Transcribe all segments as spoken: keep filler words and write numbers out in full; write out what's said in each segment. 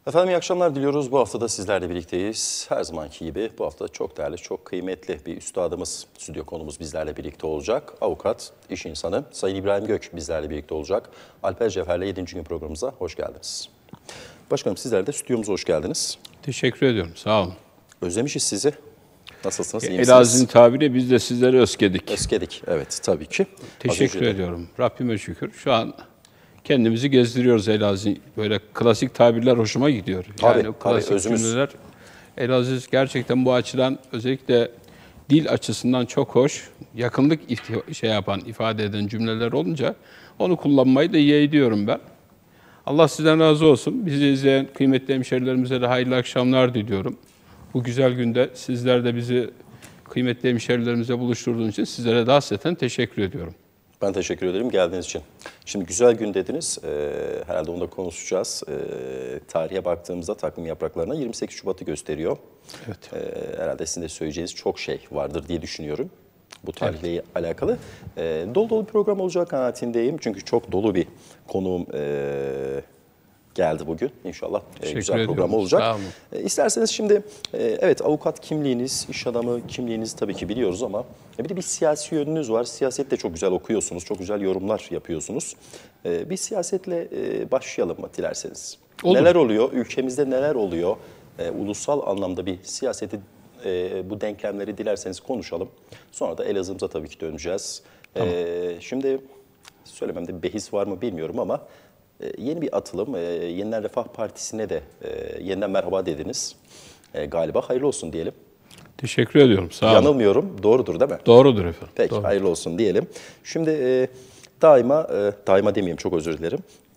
Efendim iyi akşamlar diliyoruz. Bu hafta da sizlerle birlikteyiz. Her zamanki gibi bu hafta çok değerli, çok kıymetli bir üstadımız, stüdyo konumuz bizlerle birlikte olacak. Avukat, iş insanı Sayın İbrahim Gök bizlerle birlikte olacak. Alper Cevher'le yedinci gün programımıza hoş geldiniz. Başkanım sizler de stüdyomuza hoş geldiniz. Teşekkür ediyorum, sağ olun. Özlemişiz sizi. Nasılsınız, iyi misiniz? Elazığ'ın tabiriyle biz de sizleri özledik. Özledik, evet tabii ki. Teşekkür ediyorum. Rabbime şükür. Şu an kendimizi gezdiriyoruz Elazığ. Böyle klasik tabirler hoşuma gidiyor. Tabii, yani o klasik tabii, özümüz. cümleler. Elazığ gerçekten bu açıdan özellikle dil açısından çok hoş. Yakınlık şey yapan, ifade eden cümleler olunca onu kullanmayı da iyi ediyorum ben. Allah sizden razı olsun. Bizi izleyen kıymetli hemşerilerimize de hayırlı akşamlar diliyorum. Bu güzel günde sizler de bizi kıymetli hemşerilerimize buluşturduğunuz için sizlere de hasreten teşekkür ediyorum. Ben teşekkür ederim geldiğiniz için. Şimdi güzel gün dediniz, ee, herhalde onu da konuşacağız. Ee, tarihe baktığımızda takvim yapraklarına yirmi sekiz Şubat'ı gösteriyor. Evet. Ee, herhalde sizin de söyleyeceğiniz çok şey vardır diye düşünüyorum bu tarihle evet. alakalı. Ee, dolu dolu bir program olacak kanaatindeyim. Çünkü çok dolu bir konuğum ee, geldi bugün. İnşallah e, güzel ediyorum. Program olacak. E, isterseniz şimdi e, evet avukat kimliğiniz, iş adamı kimliğinizi tabii ki biliyoruz ama e, bir de bir siyasi yönünüz var. Siyaset de çok güzel okuyorsunuz, çok güzel yorumlar yapıyorsunuz. E, bir siyasetle e, başlayalım mı dilerseniz? Olur. Neler oluyor? Ülkemizde neler oluyor? E, ulusal anlamda bir siyaseti, e, bu denklemleri dilerseniz konuşalım. Sonra da Elazığ'ımıza tabii ki döneceğiz. Tamam. E, şimdi söylememde bir behis var mı bilmiyorum ama yeni bir atılım, Yeniler Refah Partisi'ne de yeniden merhaba dediniz. Galiba hayırlı olsun diyelim. Teşekkür ediyorum, sağ olun. Yanılmıyorum, doğrudur değil mi? Doğrudur efendim. Peki, doğrudur. Hayırlı olsun diyelim. Şimdi daima, daima demeyeyim çok özür dilerim.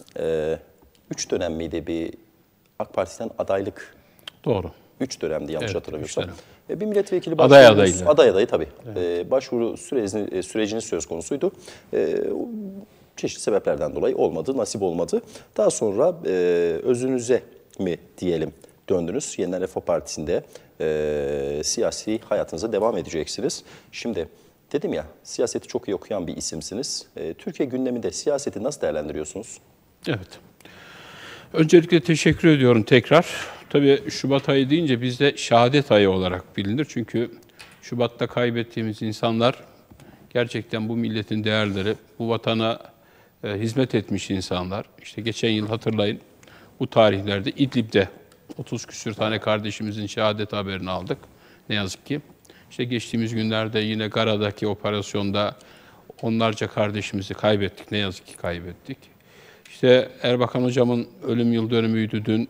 Üç dönem miydi bir AK Parti'den adaylık? Doğru. Üç dönemdi yanlış evet, hatırlamıyorsam. Üç bir milletvekili aday adayıyla. Aday adayı tabii. Evet. Başvuru sürecinin, sürecinin söz konusuydu. Çeşitli sebeplerden dolayı olmadı, nasip olmadı. Daha sonra e, özünüze mi diyelim döndünüz. Yeniler Refah Partisi'nde e, siyasi hayatınıza devam edeceksiniz. Şimdi dedim ya, siyaseti çok iyi okuyan bir isimsiniz. E, Türkiye gündeminde siyaseti nasıl değerlendiriyorsunuz? Evet. Öncelikle teşekkür ediyorum tekrar. Tabii Şubat ayı deyince bizde şehadet ayı olarak bilinir. Çünkü Şubat'ta kaybettiğimiz insanlar gerçekten bu milletin değerleri, bu vatana hizmet etmiş insanlar. İşte geçen yıl hatırlayın bu tarihlerde İdlib'de otuz küsür tane kardeşimizin şehadet haberini aldık. Ne yazık ki. İşte geçtiğimiz günlerde yine Gara'daki operasyonda onlarca kardeşimizi kaybettik. Ne yazık ki kaybettik. İşte Erbakan hocamın ölüm yıl dönümüydü dün.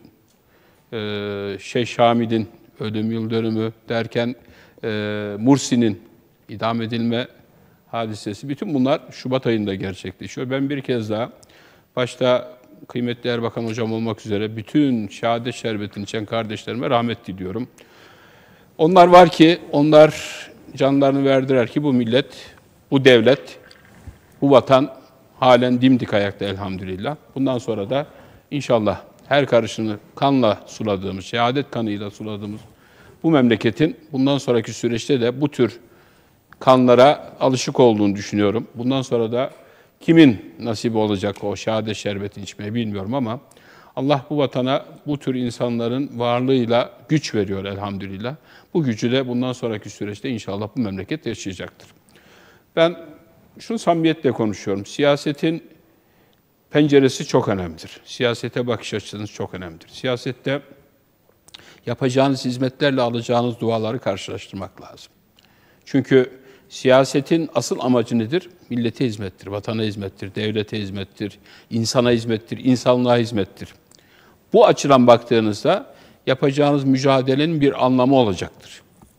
Ee, Şeyh Şamid'in ölüm yıl dönümü derken e, Mursi'nin idam edilme hadisesi. Bütün bunlar Şubat ayında gerçekleşiyor. Ben bir kez daha başta kıymetli Erbakan hocam olmak üzere bütün şehadet şerbetini içen kardeşlerime rahmet diliyorum. Onlar var ki, onlar canlarını verdiler ki bu millet, bu devlet, bu vatan halen dimdik ayakta elhamdülillah. Bundan sonra da inşallah her karışını kanla suladığımız, şehadet kanıyla suladığımız bu memleketin bundan sonraki süreçte de bu tür kanlara alışık olduğunu düşünüyorum. Bundan sonra da kimin nasibi olacak o şehadet şerbetini içmeye bilmiyorum ama Allah bu vatana bu tür insanların varlığıyla güç veriyor elhamdülillah. Bu gücü de bundan sonraki süreçte inşallah bu memleket yaşayacaktır. Ben şunu samimiyetle konuşuyorum. Siyasetin penceresi çok önemlidir. Siyasete bakış açınız çok önemlidir. Siyasette yapacağınız hizmetlerle alacağınız duaları karşılaştırmak lazım. Çünkü siyasetin asıl amacı nedir? Millete hizmettir, vatana hizmettir, devlete hizmettir, insana hizmettir, insanlığa hizmettir. Bu açıdan baktığınızda yapacağınız mücadelenin bir anlamı olacaktır.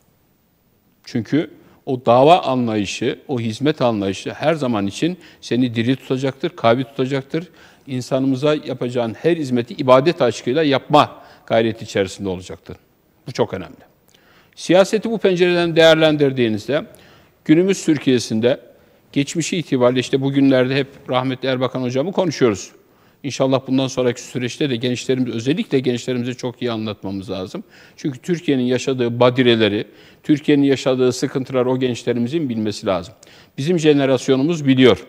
Çünkü o dava anlayışı, o hizmet anlayışı her zaman için seni diri tutacaktır, kavi tutacaktır. İnsanımıza yapacağın her hizmeti ibadet aşkıyla yapma gayreti içerisinde olacaktır. Bu çok önemli. Siyaseti bu pencereden değerlendirdiğinizde günümüz Türkiye'sinde geçmişi itibariyle işte bugünlerde hep rahmetli Erbakan hocamı konuşuyoruz. İnşallah bundan sonraki süreçte de gençlerimiz, özellikle gençlerimize çok iyi anlatmamız lazım. Çünkü Türkiye'nin yaşadığı badireleri, Türkiye'nin yaşadığı sıkıntılar o gençlerimizin bilmesi lazım. Bizim jenerasyonumuz biliyor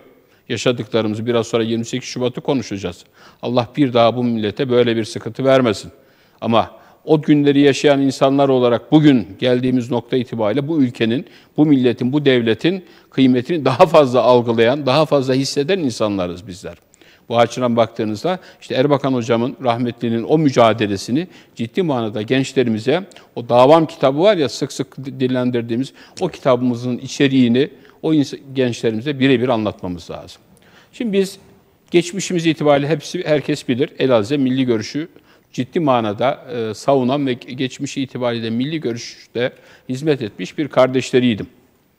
yaşadıklarımızı. Biraz sonra yirmi sekiz Şubat'ı konuşacağız. Allah bir daha bu millete böyle bir sıkıntı vermesin. Ama o günleri yaşayan insanlar olarak bugün geldiğimiz nokta itibariyle bu ülkenin, bu milletin, bu devletin kıymetini daha fazla algılayan, daha fazla hisseden insanlarız bizler. Bu açıdan baktığınızda işte Erbakan Hocam'ın, rahmetlinin o mücadelesini ciddi manada gençlerimize, o Davam kitabı var ya sık sık dillendirdiğimiz o kitabımızın içeriğini o gençlerimize birebir anlatmamız lazım. Şimdi biz geçmişimiz itibariyle hepsi herkes bilir. Elazığ milli görüşü ciddi manada e, savunan ve geçmişi itibariyle milli görüşte hizmet etmiş bir kardeşleriydim.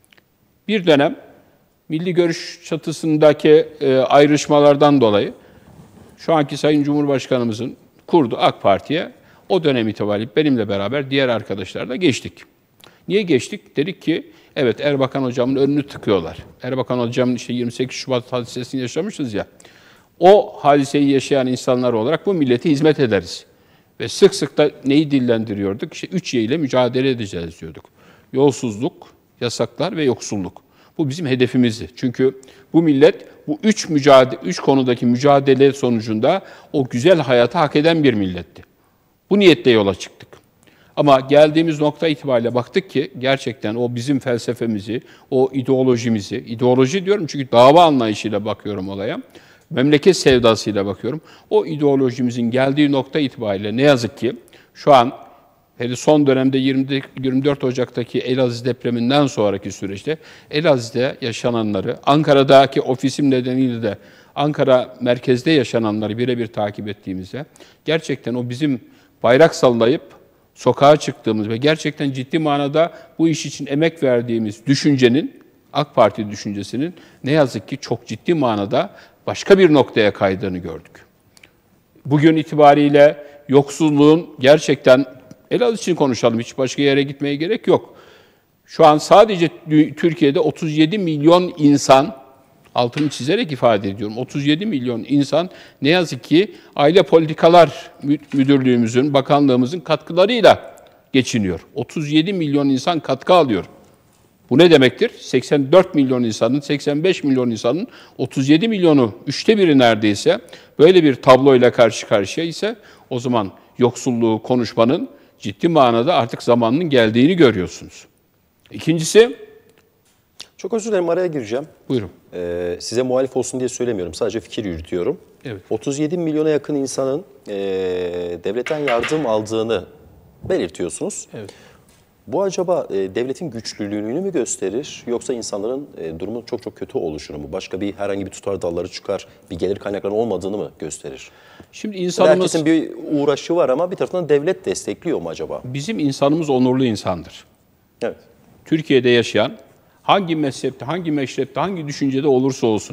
Bir dönem milli görüş çatısındaki e, ayrışmalardan dolayı şu anki Sayın Cumhurbaşkanımızın kurduğu AK Parti'ye o dönem itibariyle benimle beraber diğer arkadaşlarla geçtik. Niye geçtik? Dedik ki evet Erbakan Hocam'ın önünü tıkıyorlar. Erbakan Hocam'ın işte yirmi sekiz Şubat hadisesini yaşamışız ya. O hadiseyi yaşayan insanlar olarak bu millete hizmet ederiz. Ve sık sık da neyi dillendiriyorduk? İşte üç Y ile mücadele edeceğiz diyorduk. Yolsuzluk, yasaklar ve yoksulluk. Bu bizim hedefimizdi. Çünkü bu millet bu üç mücadele, üç konudaki mücadele sonucunda o güzel hayatı hak eden bir milletti. Bu niyetle yola çıktık. Ama geldiğimiz nokta itibariyle baktık ki gerçekten o bizim felsefemizi, o ideolojimizi, ideoloji diyorum çünkü dava anlayışıyla bakıyorum olaya, memleket sevdasıyla bakıyorum. O ideolojimizin geldiği nokta itibariyle ne yazık ki şu an hele son dönemde yirmi dört Ocak'taki Elazığ depreminden sonraki süreçte Elazığ'da yaşananları, Ankara'daki ofisim nedeniyle de Ankara merkezde yaşananları birebir takip ettiğimizde gerçekten o bizim bayrak sallayıp sokağa çıktığımız ve gerçekten ciddi manada bu iş için emek verdiğimiz düşüncenin, AK Parti düşüncesinin ne yazık ki çok ciddi manada başka bir noktaya kaydığını gördük. Bugün itibariyle yoksulluğun gerçekten, Elazığ için konuşalım, hiç başka yere gitmeye gerek yok. Şu an sadece Türkiye'de otuz yedi milyon insan, altını çizerek ifade ediyorum, otuz yedi milyon insan ne yazık ki Aile Politikalar Müdürlüğümüzün, bakanlığımızın katkılarıyla geçiniyor. otuz yedi milyon insan katkı alıyor. Bu ne demektir? seksen dört milyon insanın, seksen beş milyon insanın otuz yedi milyonu, üçte biri neredeyse böyle bir tabloyla karşı karşıya ise o zaman yoksulluğu konuşmanın ciddi manada artık zamanının geldiğini görüyorsunuz. İkincisi... Çok özür dilerim, araya gireceğim. Buyurun. Ee, size muhalif olsun diye söylemiyorum, sadece fikir yürütüyorum. Evet. otuz yedi milyona yakın insanın e, devletten yardım aldığını belirtiyorsunuz. Evet. Bu acaba e, devletin güçlülüğünü mü gösterir yoksa insanların e, durumu çok çok kötü oluşunu mu? Başka bir herhangi bir tutar dalları çıkar, bir gelir kaynaklarının olmadığını mı gösterir? Şimdi insanımız... Herkesin bir uğraşı var ama bir taraftan devlet destekliyor mu acaba? Bizim insanımız onurlu insandır. Evet. Türkiye'de yaşayan, hangi mezhepte, hangi meşrepte, hangi düşüncede olursa olsun,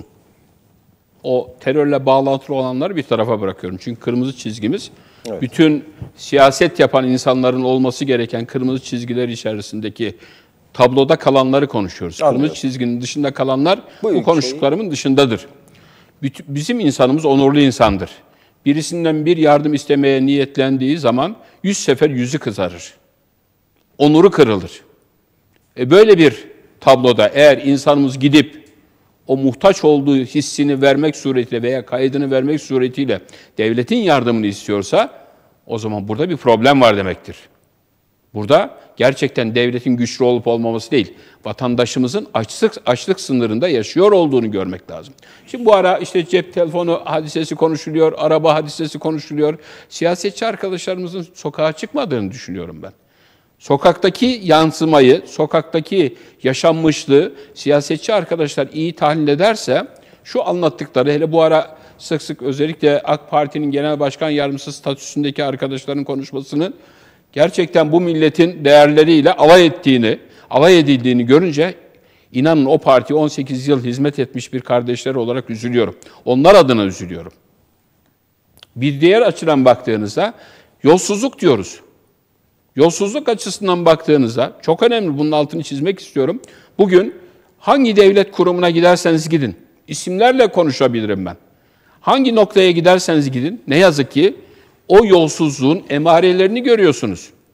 o terörle bağlantılı olanları bir tarafa bırakıyorum. Çünkü kırmızı çizgimiz, evet, bütün siyaset yapan insanların olması gereken kırmızı çizgiler içerisindeki tabloda kalanları konuşuyoruz. Anlıyorum. Kırmızı çizginin dışında kalanlar bu, bu konuştuklarımın şey... dışındadır. Bizim insanımız onurlu insandır. Birisinden bir yardım istemeye niyetlendiği zaman yüz sefer yüzü kızarır. Onuru kırılır. E böyle bir tabloda eğer insanımız gidip o muhtaç olduğu hissini vermek suretiyle veya kaydını vermek suretiyle devletin yardımını istiyorsa o zaman burada bir problem var demektir. Burada gerçekten devletin güçlü olup olmaması değil, vatandaşımızın açlık, açlık sınırında yaşıyor olduğunu görmek lazım. Şimdi bu ara işte cep telefonu hadisesi konuşuluyor, araba hadisesi konuşuluyor. Siyasetçi arkadaşlarımızın sokağa çıkmadığını düşünüyorum ben. Sokaktaki yansımayı, sokaktaki yaşanmışlığı siyasetçi arkadaşlar iyi tahlil ederse, şu anlattıkları, hele bu ara sık sık özellikle AK Parti'nin genel başkan yardımcısı statüsündeki arkadaşların konuşmasının gerçekten bu milletin değerleriyle alay ettiğini, alay edildiğini görünce inanın o partiye on sekiz yıl hizmet etmiş bir kardeşler olarak üzülüyorum. Onlar adına üzülüyorum. Bir diğer açıdan baktığınızda yolsuzluk diyoruz. Yolsuzluk açısından baktığınızda çok önemli, bunun altını çizmek istiyorum. Bugün hangi devlet kurumuna giderseniz gidin, isimlerle konuşabilirim ben. Hangi noktaya giderseniz gidin, ne yazık ki o yolsuzluğun emarelerini görüyorsunuz.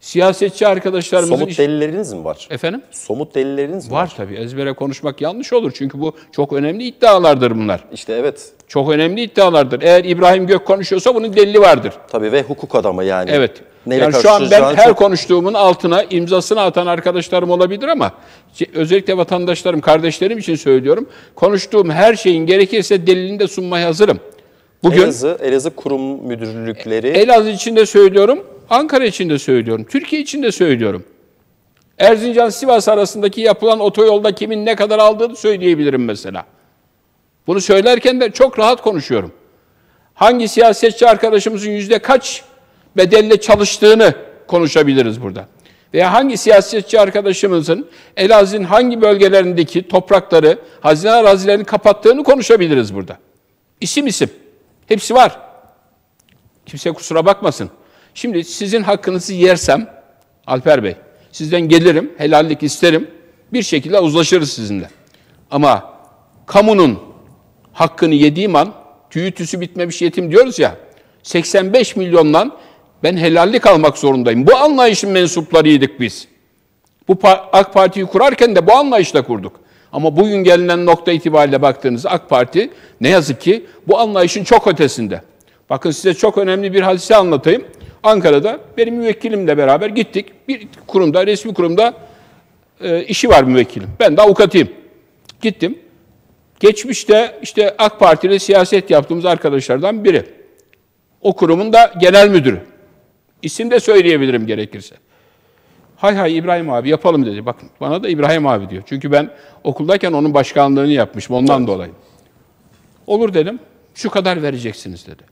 Siyasetçi arkadaşlarımızın... Somut delilleriniz mi var? Efendim? Somut delilleriniz mi var? Var tabii. Ezbere konuşmak yanlış olur. Çünkü bu çok önemli iddialardır bunlar. İşte evet. Çok önemli iddialardır. Eğer İbrahim Gök konuşuyorsa bunun delili vardır. Tabii ve hukuk adamı yani. Evet. Neyle yani şu an ben her çok... konuştuğumun altına imzasını atan arkadaşlarım olabilir ama özellikle vatandaşlarım, kardeşlerim için söylüyorum. Konuştuğum her şeyin gerekirse delilini de sunmaya hazırım. Bugün Elazığ, Elazığ kurum müdürlükleri... Elazığ için de söylüyorum, Ankara için de söylüyorum, Türkiye için de söylüyorum. Erzincan-Sivas arasındaki yapılan otoyolda kimin ne kadar aldığını söyleyebilirim mesela. Bunu söylerken de çok rahat konuşuyorum. Hangi siyasetçi arkadaşımızın yüzde kaç bedelle çalıştığını konuşabiliriz burada. Veya hangi siyasetçi arkadaşımızın Elazığ'ın hangi bölgelerindeki toprakları, hazine arazilerini kapattığını konuşabiliriz burada. İsim isim. Hepsi var. Kimse kusura bakmasın. Şimdi sizin hakkınızı yersem, Alper Bey, sizden gelirim, helallik isterim, bir şekilde uzlaşırız sizinle. Ama kamunun hakkını yediğim an, tüyü tüsü bitmemiş yetim diyoruz ya, seksen beş milyondan ben helallik almak zorundayım. Bu anlayışın mensuplarıydık biz. Bu AK Parti'yi kurarken de bu anlayışla kurduk. Ama bugün gelinen nokta itibariyle baktığınızda AK Parti ne yazık ki bu anlayışın çok ötesinde. Bakın size çok önemli bir hadise anlatayım. Ankara'da benim müvekkilimle beraber gittik. Bir kurumda, resmi kurumda e, işi var müvekkilim. Ben de avukatıyım. Gittim. Geçmişte işte AK Parti ile siyaset yaptığımız arkadaşlardan biri. O kurumun da genel müdürü. İsim de söyleyebilirim gerekirse. Hay hay İbrahim abi yapalım dedi. Bakın bana da İbrahim abi diyor. Çünkü ben okuldayken onun başkanlığını yapmışım ondan evet. dolayı. Olur dedim. Şu kadar vereceksiniz dedi.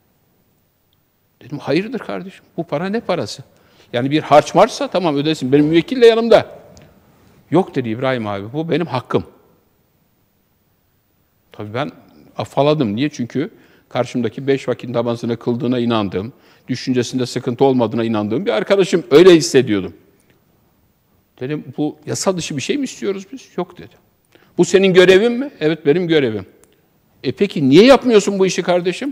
Dedim hayırdır kardeşim? Bu para ne parası? Yani bir harç varsa tamam ödesin. Benim müvekkil de yanımda. Yok dedi İbrahim abi bu benim hakkım. Tabii ben afaladım. Niye? Çünkü karşımdaki beş vakit namazını kıldığına inandığım, düşüncesinde sıkıntı olmadığına inandığım bir arkadaşım. Öyle hissediyordum. Dedim bu yasa dışı bir şey mi istiyoruz biz? Yok dedi. Bu senin görevin mi? Evet benim görevim. E peki niye yapmıyorsun bu işi kardeşim?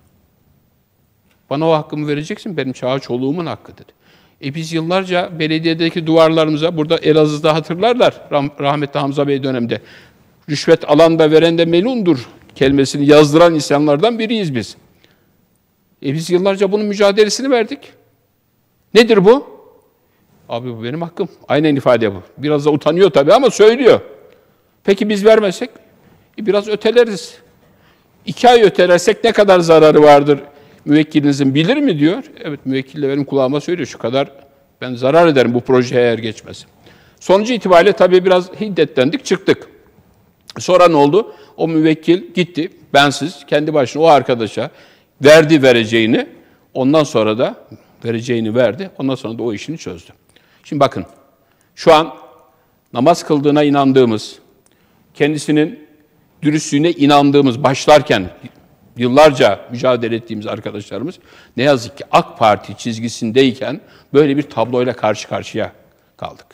Bana o hakkımı vereceksin. Benim çağ çoluğumun hakkı dedi. E biz yıllarca belediyedeki duvarlarımıza, burada Elazığ'da hatırlarlar rahmetli Hamza Bey döneminde. Rüşvet alan da veren de melundur kelimesini yazdıran insanlardan biriyiz biz. E biz yıllarca bunun mücadelesini verdik. Nedir bu? Abi bu benim hakkım. Aynen ifade bu. Biraz da utanıyor tabii ama söylüyor. Peki biz vermesek? E biraz öteleriz. İki ay ötelersek ne kadar zararı vardır müvekkilinizin bilir mi diyor. Evet müvekkil de benim kulağıma söylüyor. Şu kadar ben zarar ederim bu projeye eğer geçmez. Sonucu itibariyle tabii biraz hiddetlendik çıktık. Sonra ne oldu? O müvekkil gitti. Bensiz kendi başına o arkadaşa verdi vereceğini. Ondan sonra da vereceğini verdi. Ondan sonra da o işini çözdü. Şimdi bakın. Şu an namaz kıldığına inandığımız, kendisinin dürüstlüğüne inandığımız, başlarken yıllarca mücadele ettiğimiz arkadaşlarımız ne yazık ki AK Parti çizgisindeyken böyle bir tabloyla karşı karşıya kaldık.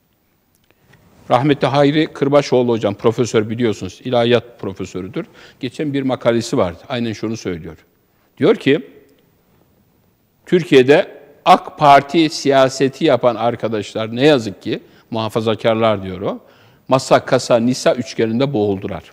Rahmetli Hayri Kırbaşoğlu hocam, profesör biliyorsunuz, ilahiyat profesörüdür. Geçen bir makalesi vardı, aynen şunu söylüyor. Diyor ki, Türkiye'de AK Parti siyaseti yapan arkadaşlar ne yazık ki, muhafazakarlar diyor o, masa, kasa, nisa üçgeninde boğuldular.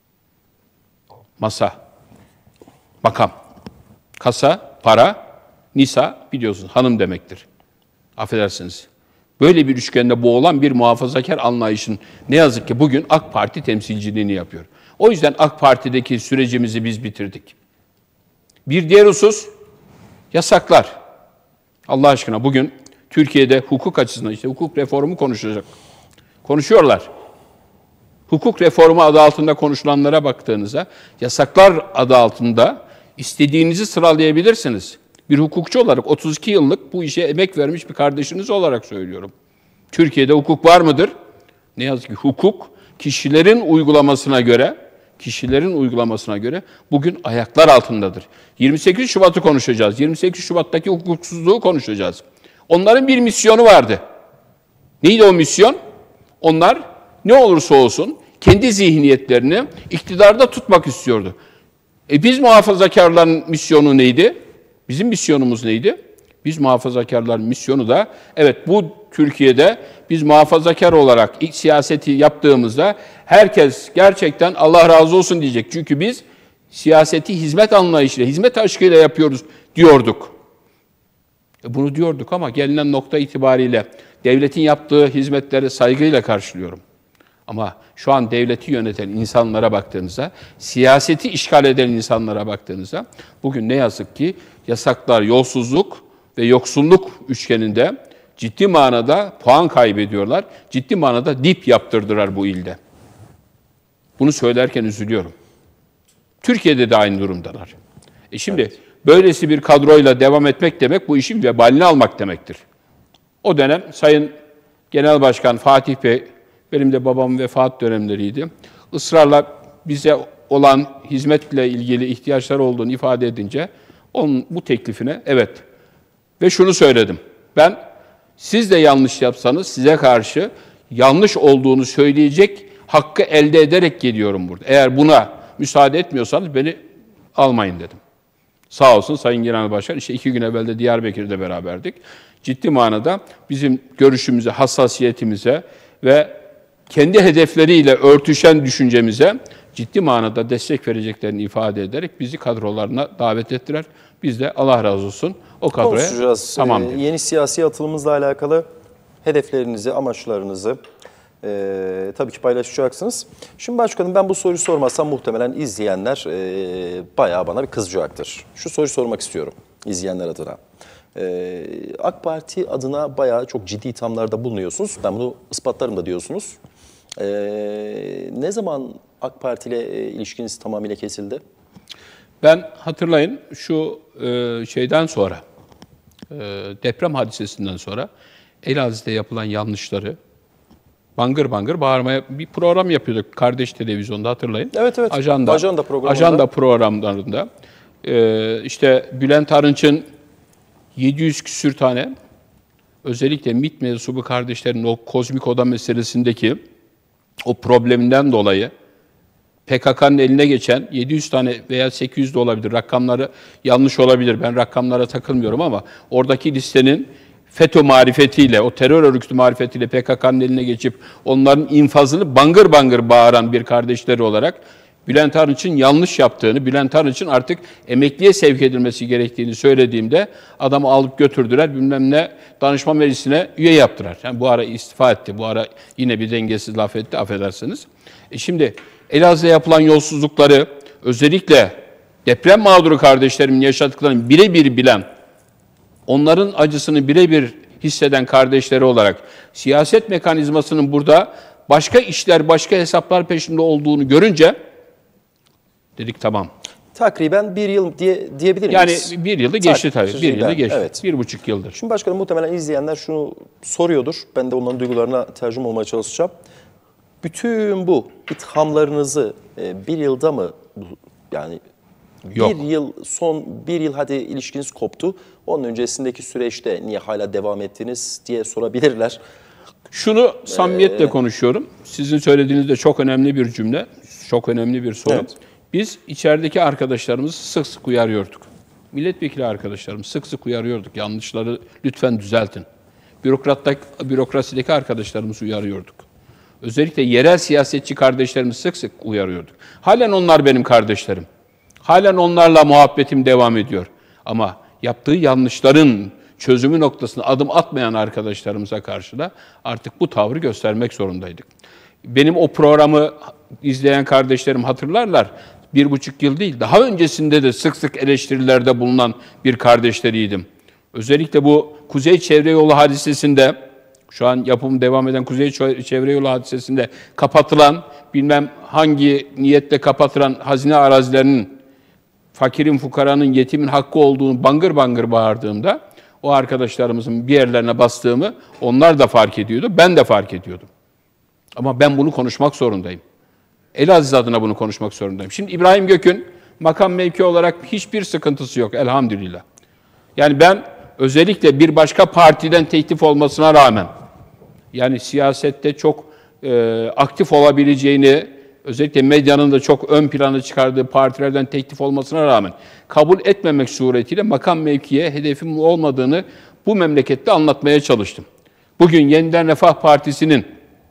Masa, makam, kasa, para, nisa biliyorsunuz hanım demektir. Affedersiniz. Böyle bir üçgende boğulan bir muhafazakar anlayışın ne yazık ki bugün AK Parti temsilciliğini yapıyor. O yüzden AK Parti'deki sürecimizi biz bitirdik. Bir diğer husus, yasaklar. Allah aşkına bugün Türkiye'de hukuk açısından işte hukuk reformu konuşulacak. Konuşuyorlar. Hukuk reformu adı altında konuşulanlara baktığınızda, yasaklar adı altında istediğinizi sıralayabilirsiniz. Bir hukukçu olarak otuz iki yıllık bu işe emek vermiş bir kardeşiniz olarak söylüyorum. Türkiye'de hukuk var mıdır? Ne yazık ki hukuk kişilerin uygulamasına göre, kişilerin uygulamasına göre bugün ayaklar altındadır. yirmi sekiz Şubat'ı konuşacağız. yirmi sekiz Şubat'taki hukuksuzluğu konuşacağız. Onların bir misyonu vardı. Neydi o misyon? Onlar ne olursa olsun kendi zihniyetlerini iktidarda tutmak istiyordu. E biz muhafazakarların misyonu neydi? Bizim misyonumuz neydi? Biz muhafazakarların misyonu da, evet bu Türkiye'de biz muhafazakar olarak ilk siyaseti yaptığımızda herkes gerçekten Allah razı olsun diyecek. Çünkü biz siyaseti hizmet anlayışıyla, hizmet aşkıyla yapıyoruz diyorduk. E bunu diyorduk ama gelinen nokta itibariyle devletin yaptığı hizmetleri saygıyla karşılıyorum. Ama şu an devleti yöneten insanlara baktığınızda, siyaseti işgal eden insanlara baktığınızda, bugün ne yazık ki yasaklar, yolsuzluk ve yoksulluk üçgeninde ciddi manada puan kaybediyorlar. Ciddi manada dip yaptırdılar bu ilde. Bunu söylerken üzülüyorum. Türkiye'de de aynı durumdalar. E şimdi evet. Böylesi bir kadroyla devam etmek demek bu işin vebalini almak demektir. O dönem Sayın Genel Başkan Fatih Bey, benim de babamın vefat dönemleriydi, ısrarla bize olan hizmetle ilgili ihtiyaçlar olduğunu ifade edince onun bu teklifine evet. Ve şunu söyledim, ben siz de yanlış yapsanız size karşı yanlış olduğunu söyleyecek hakkı elde ederek geliyorum burada. Eğer buna müsaade etmiyorsanız beni almayın dedim. Sağ olsun Sayın Genel Başkan, işte iki gün evvel de Diyarbakır'da beraberdik. Ciddi manada bizim görüşümüze, hassasiyetimize ve kendi hedefleriyle örtüşen düşüncemize ciddi manada destek vereceklerini ifade ederek bizi kadrolarına davet ettiler. Biz de Allah razı olsun o kadroya tamam dedik. Ee, yeni siyasi atılımızla alakalı hedeflerinizi, amaçlarınızı e, tabii ki paylaşacaksınız. Şimdi başkanım, ben bu soruyu sormazsam muhtemelen izleyenler e, bayağı bana bir kızacaktır. Şu soruyu sormak istiyorum izleyenler adına. Ee, AK Parti adına bayağı çok ciddi ithamlarda bulunuyorsunuz. Ben bunu ispatlarım da diyorsunuz. Ee, ne zaman AK Parti ile e, ilişkiniz tamamıyla kesildi? Ben hatırlayın şu e, şeyden sonra, e, deprem hadisesinden sonra Elazığ'da yapılan yanlışları bangır bangır bağırmaya bir program yapıyorduk. Kardeş Televizyon'da hatırlayın. Evet evet. Ajanda, Ajanda programında. Ajanda programlarında. E, işte Bülent Arınç'ın yedi yüz küsür tane özellikle MİT mensubu kardeşlerin o kozmik oda meselesindeki o probleminden dolayı P K K'nın eline geçen yedi yüz tane veya sekiz yüz de olabilir. Rakamları yanlış olabilir. Ben rakamlara takılmıyorum ama oradaki listenin FETÖ marifetiyle, o terör örgütü marifetiyle P K K'nın eline geçip onların infazını bangır bangır bağıran bir kardeşleri olarak Bülent Arınç'ın yanlış yaptığını, Bülent Arınç'ın artık emekliye sevk edilmesi gerektiğini söylediğimde adamı alıp götürdüler, bilmem ne danışma meclisine üye yaptılar. Yani bu ara istifa etti, bu ara yine bir dengesiz laf etti, affedersiniz. E şimdi Elazığ'da yapılan yolsuzlukları, özellikle deprem mağduru kardeşlerimin yaşadıklarını birebir bilen, onların acısını birebir hisseden kardeşleri olarak siyaset mekanizmasının burada başka işler, başka hesaplar peşinde olduğunu görünce dedik tamam. Takriben bir yıl diye diyebilir miyiz? Yani bir yılı geçti tabii. Bir yılı geçti. Evet. Bir buçuk yıldır. Şimdi başkanım, muhtemelen izleyenler şunu soruyordur. Ben de onların duygularına tercüme olmaya çalışacağım. Bütün bu ithamlarınızı bir yılda mı, yani Yok. bir yıl, son bir yıl hadi ilişkiniz koptu. Onun öncesindeki süreçte niye hala devam ettiniz diye sorabilirler. Şunu samimiyetle ee, konuşuyorum. Sizin söylediğiniz de çok önemli bir cümle. Çok önemli bir soru. Evet. Biz içerideki arkadaşlarımızı sık sık uyarıyorduk. Milletvekili arkadaşlarımız sık sık uyarıyorduk. Yanlışları lütfen düzeltin. Bürokrasideki arkadaşlarımızı uyarıyorduk. Özellikle yerel siyasetçi kardeşlerimizi sık sık uyarıyorduk. Halen onlar benim kardeşlerim. Halen onlarla muhabbetim devam ediyor. Ama yaptığı yanlışların çözümü noktasına adım atmayan arkadaşlarımıza karşı da artık bu tavrı göstermek zorundaydık. Benim o programı izleyen kardeşlerim hatırlarlar. Bir buçuk yıl değil, daha öncesinde de sık sık eleştirilerde bulunan bir kardeşleriydim. Özellikle bu Kuzey Çevre Yolu hadisesinde, şu an yapımı devam eden Kuzey Çevre Yolu hadisesinde kapatılan, bilmem hangi niyetle kapatılan hazine arazilerinin fakirin, fukaranın, yetimin hakkı olduğunu bangır bangır bağırdığımda o arkadaşlarımızın bir yerlerine bastığımı onlar da fark ediyordu, ben de fark ediyordum. Ama ben bunu konuşmak zorundayım. Elazığ adına bunu konuşmak zorundayım. Şimdi İbrahim Gök'ün makam mevki olarak hiçbir sıkıntısı yok elhamdülillah. Yani ben özellikle bir başka partiden teklif olmasına rağmen, yani siyasette çok e, aktif olabileceğini özellikle medyanın da çok ön plana çıkardığı partilerden teklif olmasına rağmen kabul etmemek suretiyle makam mevkiye hedefim olmadığını bu memlekette anlatmaya çalıştım. Bugün Yeniden Refah Partisi'nin,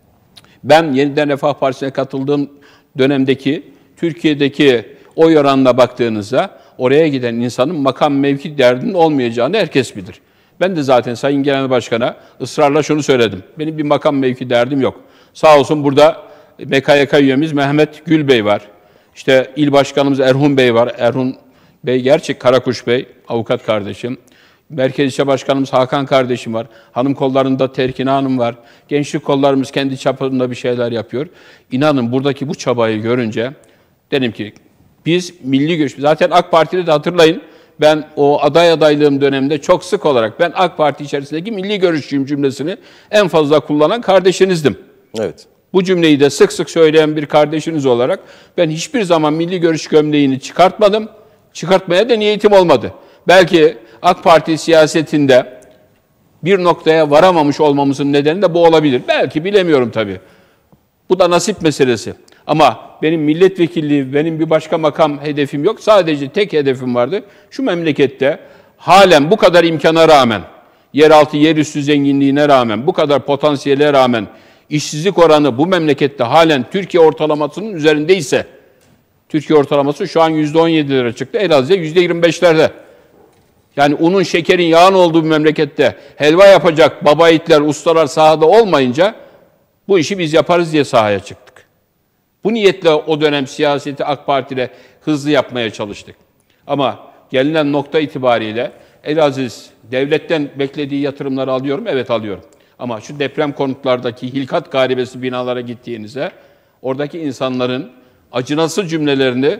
ben Yeniden Refah Partisi'ne katıldığım dönemdeki Türkiye'deki oy oranına baktığınızda oraya giden insanın makam mevki derdinin olmayacağını herkes bilir. Ben de zaten Sayın Genel Başkan'a ısrarla şunu söyledim. Benim bir makam mevki derdim yok. Sağ olsun burada M K Y K üyemiz Mehmet Gül Bey var. İşte il başkanımız Erhun Bey var. Erhun Bey gerçek Karakuş Bey, avukat kardeşim. Merkez İlçe Başkanımız Hakan kardeşim var. Hanım kollarında Terkina Hanım var. Gençlik kollarımız kendi çapında bir şeyler yapıyor. İnanın buradaki bu çabayı görünce dedim ki biz milli görüş, zaten AK Parti'de de hatırlayın, ben o aday adaylığım döneminde çok sık olarak ben AK Parti içerisindeki milli görüşçüyüm cümlesini en fazla kullanan kardeşinizdim. Evet. Bu cümleyi de sık sık söyleyen bir kardeşiniz olarak ben hiçbir zaman milli görüş gömleğini çıkartmadım. Çıkartmaya da niyetim olmadı. Belki AK Parti siyasetinde bir noktaya varamamış olmamızın nedeni de bu olabilir. Belki bilemiyorum tabii. Bu da nasip meselesi. Ama benim milletvekilliği, benim bir başka makam hedefim yok. Sadece tek hedefim vardı. Şu memlekette halen bu kadar imkana rağmen, yeraltı, yerüstü zenginliğine rağmen, bu kadar potansiyele rağmen işsizlik oranı bu memlekette halen Türkiye ortalamasının üzerindeyse, Türkiye ortalaması şu an yüzde on yedilere çıktı, Elazığ yüzde yirmi beşlerde. Yani unun, şekerin, yağın olduğu bir memlekette helva yapacak baba yiğitler, ustalar sahada olmayınca bu işi biz yaparız diye sahaya çıktık. Bu niyetle o dönem siyaseti AK Parti ile hızlı yapmaya çalıştık. Ama gelinen nokta itibariyle Elaziz devletten beklediği yatırımları alıyorum. Evet alıyorum. Ama şu deprem konutlardaki hilkat garibesi binalara gittiğinizde oradaki insanların acınası cümlelerini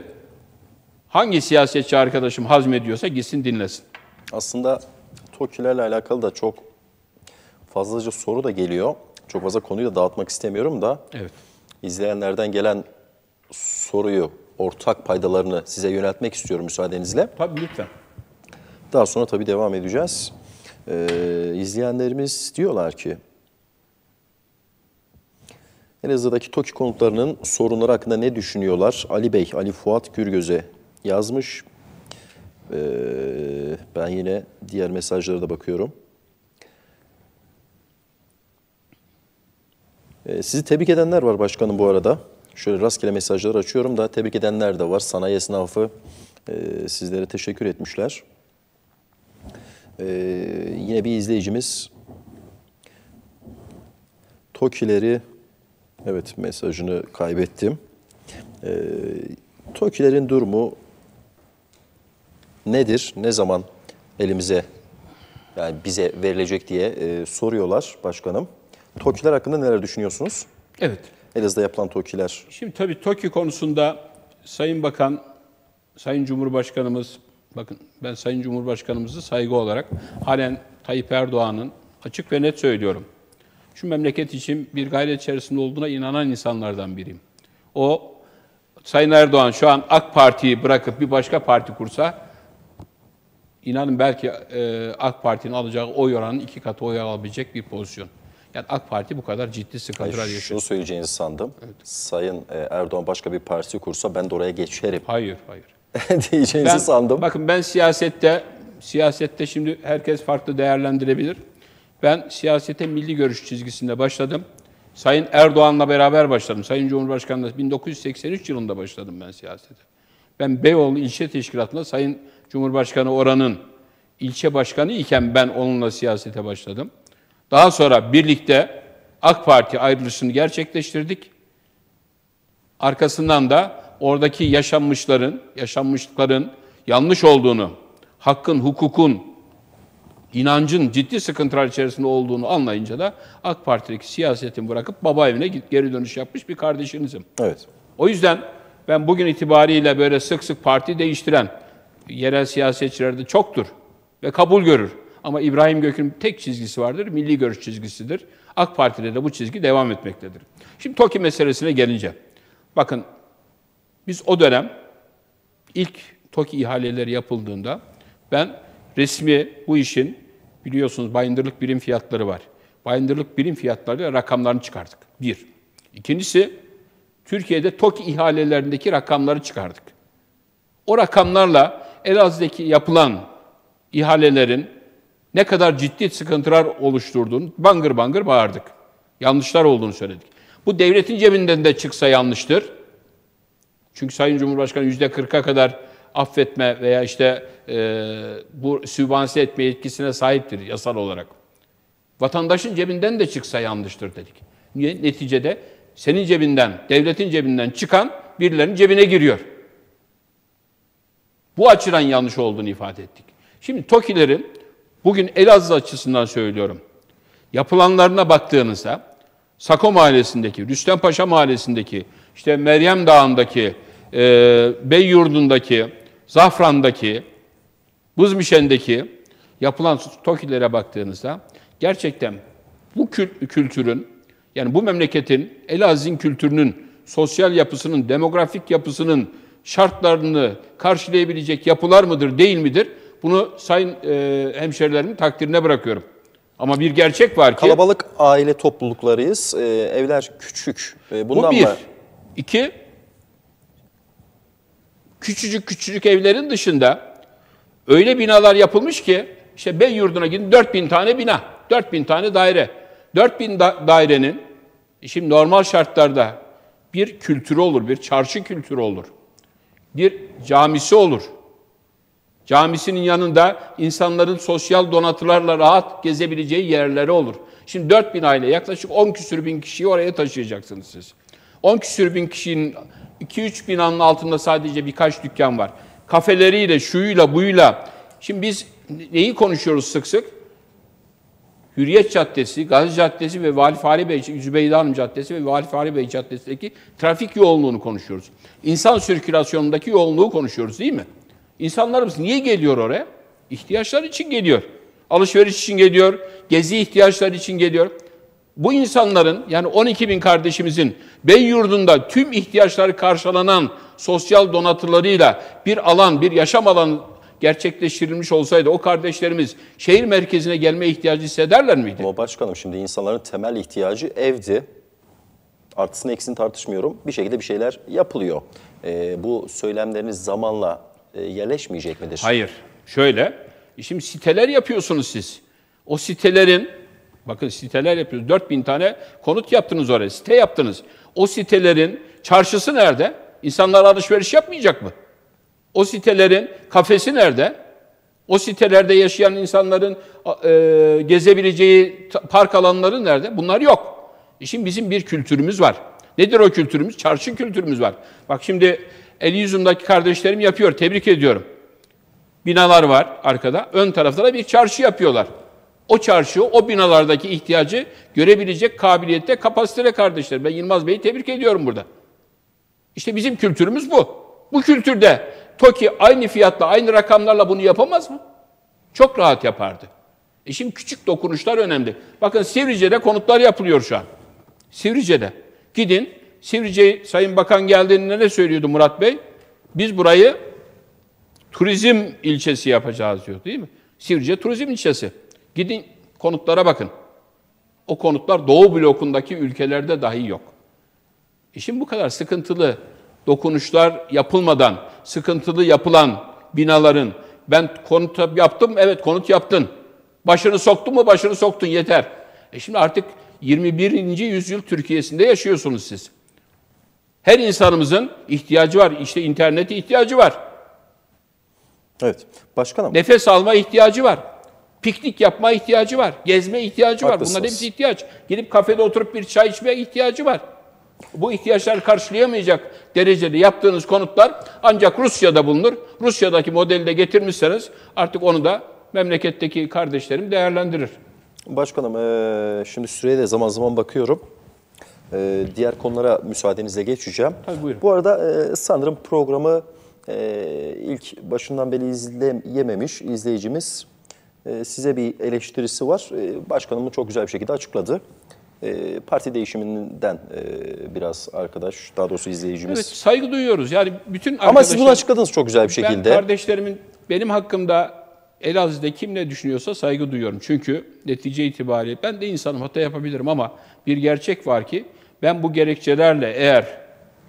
hangi siyasetçi arkadaşım hazmediyorsa gitsin dinlesin. Aslında TOKİ'lerle alakalı da çok fazlaca soru da geliyor. Çok fazla konuyu da dağıtmak istemiyorum da. Evet. İzleyenlerden gelen soruyu, ortak paydalarını size yöneltmek istiyorum müsaadenizle. Tabii lütfen. Daha sonra tabii devam edeceğiz. Ee, izleyenlerimiz diyorlar ki, Elazığ'daki TOKİ konutlarının sorunları hakkında ne düşünüyorlar? Ali Bey, Ali Fuat Gürgöz'e yazmış. Ee, ben yine diğer mesajlara da bakıyorum. Ee, sizi tebrik edenler var başkanım bu arada. Şöyle rastgele mesajları açıyorum da tebrik edenler de var. Sanayi esnafı e, sizlere teşekkür etmişler. Ee, yine bir izleyicimiz TOKİ'leri, evet mesajını kaybettim. Ee, TOKİ'lerin durumu nedir? Ne zaman elimize, yani bize verilecek diye e, soruyorlar başkanım. TOKİ'ler hakkında neler düşünüyorsunuz? Evet. Elazığ'da yapılan TOKİ'ler. Şimdi tabii TOKİ konusunda Sayın Bakan, Sayın Cumhurbaşkanımız, bakın ben Sayın Cumhurbaşkanımızı saygı olarak halen Tayyip Erdoğan'ın açık ve net söylüyorum. Şu memleket için bir gayret içerisinde olduğuna inanan insanlardan biriyim. O, Sayın Erdoğan şu an AK Parti'yi bırakıp bir başka parti kursa, inanın belki e, AK Parti'nin alacağı oy oranının iki katı oy alabilecek bir pozisyon. Yani AK Parti bu kadar ciddi sıkıntılar Hayır, yaşıyor. şunu söyleyeceğinizi sandım. Evet. Sayın Erdoğan başka bir parti kursa ben de oraya geçerim. Hayır, hayır. diyeceğinizi Ben, sandım. Bakın ben siyasette, siyasette şimdi herkes farklı değerlendirebilir. Ben siyasete milli görüş çizgisinde başladım. Sayın Erdoğan'la beraber başladım. Sayın Cumhurbaşkanı'yla bin dokuz yüz seksen üç yılında başladım ben siyasete. Ben Beyoğlu İlçe Teşkilatı'nda Sayın Cumhurbaşkanı oranın ilçe başkanı iken ben onunla siyasete başladım. Daha sonra birlikte AK Parti ayrılışını gerçekleştirdik. Arkasından da oradaki yaşanmışların, yaşanmışlıkların yanlış olduğunu, hakkın, hukukun, inancın ciddi sıkıntılar içerisinde olduğunu anlayınca da AK Parti'deki siyasetini bırakıp baba evine geri dönüş yapmış bir kardeşinizim. Evet. O yüzden ben bugün itibariyle böyle sık sık parti değiştiren yerel siyasetçiler de çoktur ve kabul görür. Ama İbrahim Gök'ün tek çizgisi vardır, milli görüş çizgisidir. AK Parti'de de bu çizgi devam etmektedir. Şimdi TOKİ meselesine gelince, bakın biz o dönem ilk TOKİ ihaleleri yapıldığında ben resmi bu işin, biliyorsunuz bayındırlık birim fiyatları var. Bayındırlık birim fiyatlarıyla rakamlarını çıkardık. Bir. İkincisi, Türkiye'de TOKİ ihalelerindeki rakamları çıkardık. O rakamlarla Elazığ'daki yapılan ihalelerin ne kadar ciddi sıkıntılar oluşturduğunu bangır bangır bağırdık. Yanlışlar olduğunu söyledik. Bu devletin cebinden de çıksa yanlıştır. Çünkü Sayın Cumhurbaşkanı yüzde kırka kadar affetme veya işte e, bu sübvanse etme yetkisine sahiptir yasal olarak. Vatandaşın cebinden de çıksa yanlıştır dedik. Niye? Neticede senin cebinden, devletin cebinden çıkan birilerinin cebine giriyor. Bu açıdan yanlış olduğunu ifade ettik. Şimdi TOKİ'lerin bugün Elazığ açısından söylüyorum. Yapılanlarına baktığınızda Sako Mahallesi'ndeki, Rüstempaşa Mahallesi'ndeki, işte Meryem Dağı'ndaki, e, Beyyurdu'ndaki, Zafran'daki, Buzmişen'deki yapılan TOKİ'lere baktığınızda gerçekten bu kült- kültürün, yani bu memleketin, Elazığ'ın kültürünün, sosyal yapısının, demografik yapısının şartlarını karşılayabilecek yapılar mıdır, değil midir? Bunu sayın e, hemşerilerimin takdirine bırakıyorum. Ama bir gerçek var ki... Kalabalık aile topluluklarıyız. Ee, evler küçük. Ee, bundan bu bir. mı? İki, küçücük küçücük evlerin dışında öyle binalar yapılmış ki, işte Beyyurdu'na gidin dört bin tane bina, dört bin tane daire. dört bin da- dairenin, şimdi normal şartlarda bir kültürü olur, bir çarşı kültürü olur. Bir camisi olur. Camisinin yanında insanların sosyal donatılarla rahat gezebileceği yerleri olur. Şimdi dört bin aile, yaklaşık on küsür bin kişiyi oraya taşıyacaksınız siz. on küsür bin kişinin iki üç binanın altında sadece birkaç dükkan var. Kafeleriyle, şuyuyla, buyuyla. Şimdi biz neyi konuşuyoruz sık sık? Hürriyet Caddesi, Gazi Caddesi ve Vali Fahri Bey, Zübeyde Hanım Caddesi ve Vali Fahri Bey Caddesi'ndeki trafik yoğunluğunu konuşuyoruz. İnsan sirkülasyonundaki yoğunluğu konuşuyoruz, değil mi? İnsanlarımız niye geliyor oraya? İhtiyaçlar için geliyor. Alışveriş için geliyor, gezi ihtiyaçları için geliyor. Bu insanların, yani on iki bin kardeşimizin Beyyurdu'nda tüm ihtiyaçları karşılanan sosyal donatılarıyla bir alan, bir yaşam alanı gerçekleştirilmiş olsaydı o kardeşlerimiz şehir merkezine gelme ihtiyacı hissederler miydi? Ama başkanım, şimdi insanların temel ihtiyacı evdi. Artısını eksini tartışmıyorum. Bir şekilde bir şeyler yapılıyor. Ee, bu söylemleriniz zamanla e, yerleşmeyecek midir? Hayır. Şöyle, şimdi siteler yapıyorsunuz siz. O sitelerin, bakın siteler yapıyorsunuz. dört bin tane konut yaptınız oraya, site yaptınız. O sitelerin çarşısı nerede? İnsanlar alışveriş yapmayacak mı? O sitelerin kafesi nerede? O sitelerde yaşayan insanların e, gezebileceği park alanları nerede? Bunlar yok. E şimdi bizim bir kültürümüz var. Nedir o kültürümüz? Çarşı kültürümüz var. Bak şimdi Eliyüzüm'deki kardeşlerim yapıyor, tebrik ediyorum. Binalar var arkada, ön tarafta da bir çarşı yapıyorlar. O çarşı, o binalardaki ihtiyacı görebilecek kabiliyette, kapasitede kardeşler. Ben Yılmaz Bey'i tebrik ediyorum burada. İşte bizim kültürümüz bu. Bu kültürde TOKİ aynı fiyatla, aynı rakamlarla bunu yapamaz mı? Çok rahat yapardı. E şimdi küçük dokunuşlar önemli. Bakın Sivrice'de konutlar yapılıyor şu an. Sivrice'de. Gidin, Sivrice Sayın Bakan geldiğinde ne söylüyordu Murat Bey? Biz burayı turizm ilçesi yapacağız diyor, değil mi? Sivrice turizm ilçesi. Gidin konutlara bakın. O konutlar Doğu blokundaki ülkelerde dahi yok. E şimdi bu kadar sıkıntılı dokunuşlar yapılmadan, sıkıntılı yapılan binaların, ben konut yaptım, evet konut yaptın. Başını soktun mu, başını soktun, yeter. E şimdi artık yirmi birinci yüzyıl Türkiye'sinde yaşıyorsunuz siz. Her insanımızın ihtiyacı var. İşte internete ihtiyacı var. Evet. Başkanım. Nefes alma ihtiyacı var. Piknik yapma ihtiyacı var. Gezme ihtiyacı var. Haklısınız. Bunların hepsi ihtiyaç. Gidip kafede oturup bir çay içmeye ihtiyacı var. Bu ihtiyaçları karşılayamayacak derecede yaptığınız konutlar ancak Rusya'da bulunur. Rusya'daki modeli de getirmişseniz artık onu da memleketteki kardeşlerim değerlendirir. Başkanım, e, şimdi süreye de zaman zaman bakıyorum. E, diğer konulara müsaadenizle geçeceğim. Tabii, buyurun. Bu arada e, sanırım programı e, ilk başından beri izleyememiş izleyicimiz e, size bir eleştirisi var. E, başkanım çok güzel bir şekilde açıkladı. E, parti değişiminden e, biraz arkadaş, daha doğrusu izleyicimiz. Evet, saygı duyuyoruz. Yani bütün Ama siz bunu açıkladınız çok güzel bir şekilde. Ben kardeşlerimin benim hakkımda Elazığ'da kim ne düşünüyorsa saygı duyuyorum. Çünkü netice itibariyle ben de insanım, hata yapabilirim ama bir gerçek var ki ben bu gerekçelerle eğer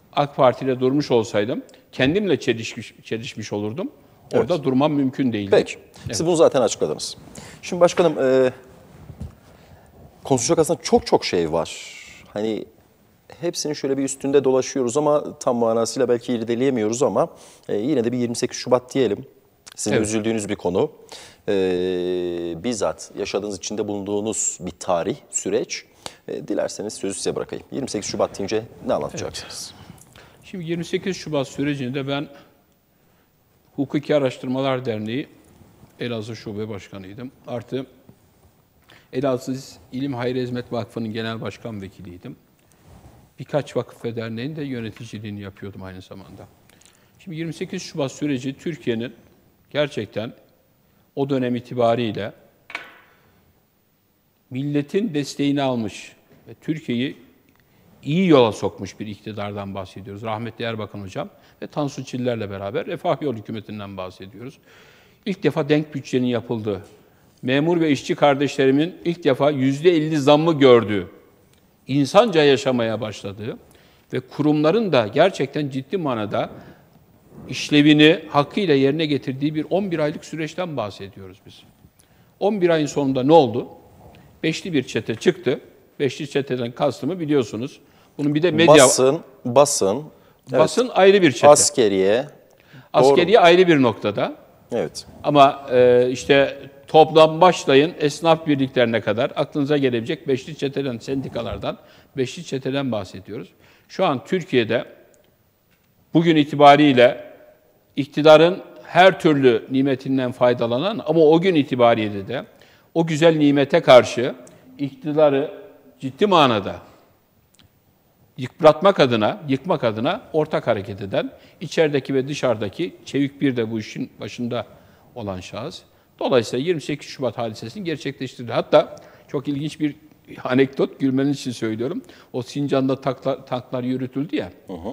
AK Parti ile durmuş olsaydım kendimle çelişmiş, çelişmiş olurdum. Orada evet. durmam mümkün değildi. Peki. Evet. Siz bunu zaten açıkladınız. Şimdi başkanım e, konuşacak aslında çok çok şey var. Hani hepsinin şöyle bir üstünde dolaşıyoruz ama tam manasıyla belki irdeleyemiyoruz ama e, yine de bir yirmi sekiz Şubat diyelim. Sizin evet. üzüldüğünüz bir konu. E, bizzat yaşadığınız, içinde bulunduğunuz bir tarih, süreç. E, dilerseniz sözü size bırakayım. yirmi sekiz Şubat deyince ne anlatacaksınız? Evet. Şimdi yirmi sekiz Şubat sürecinde ben Hukuki Araştırmalar Derneği Elazığ Şube Başkanıydım. Artı Elazığ İlim Hayır Hizmet Vakfı'nın Genel Başkan Vekiliydim. Birkaç vakıf ve derneğin de yöneticiliğini yapıyordum aynı zamanda. Şimdi yirmi sekiz Şubat süreci Türkiye'nin gerçekten o dönem itibariyle milletin desteğini almış ve Türkiye'yi iyi yola sokmuş bir iktidardan bahsediyoruz. Rahmetli Erbakan Hocam ve Tansu Çiller'le beraber Refah Yol Hükümeti'nden bahsediyoruz. İlk defa denk bütçenin yapıldığı, memur ve işçi kardeşlerimin ilk defa yüzde elli zammı gördüğü, insanca yaşamaya başladığı ve kurumların da gerçekten ciddi manada işlevini hakkıyla yerine getirdiği bir on bir aylık süreçten bahsediyoruz biz. on bir ayın sonunda ne oldu? Beşli bir çete çıktı. Beşli çeteden kastımı biliyorsunuz. Bunun bir de medya... Basın, basın. Basın evet. ayrı bir çete. Askeriye. Askeriye doğru. Ayrı bir noktada. Evet. Ama e, işte toplam başlayın esnaf birliklerine kadar aklınıza gelebilecek beşli çeteden, sendikalardan, beşli çeteden bahsediyoruz. Şu an Türkiye'de bugün itibariyle iktidarın her türlü nimetinden faydalanan ama o gün itibariyle de o güzel nimete karşı iktidarı ciddi manada yıpratmak adına, yıkmak adına ortak hareket eden, içerideki ve dışarıdaki Çevik bir de bu işin başında olan şahıs. Dolayısıyla yirmi sekiz Şubat hadisesini gerçekleştirdi. Hatta çok ilginç bir anekdot, gülmeniz için söylüyorum. O Sincan'da tanklar, tanklar yürütüldü ya. Hı hı.